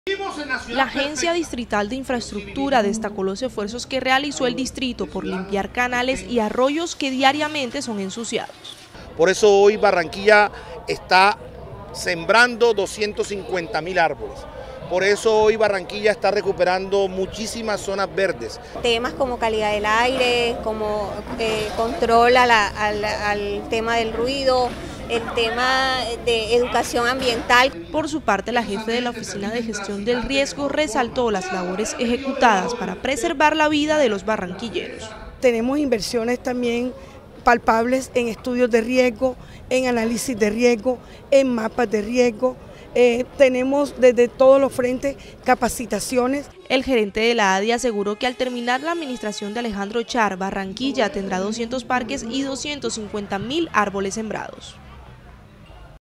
La Agencia Distrital de Infraestructura destacó los esfuerzos que realizó el distrito por limpiar canales y arroyos que diariamente son ensuciados. Por eso hoy Barranquilla está sembrando 250.000 árboles. Por eso hoy Barranquilla está recuperando muchísimas zonas verdes. Temas como calidad del aire, como control al tema del ruido, el tema de educación ambiental. Por su parte, la jefe de la Oficina de Gestión del Riesgo resaltó las labores ejecutadas para preservar la vida de los barranquilleros. Tenemos inversiones también palpables en estudios de riesgo, en análisis de riesgo, en mapas de riesgo. Tenemos desde todos los frentes capacitaciones. El gerente de la ADI aseguró que al terminar la administración de Alejandro Char, Barranquilla tendrá 200 parques y 250.000 árboles sembrados.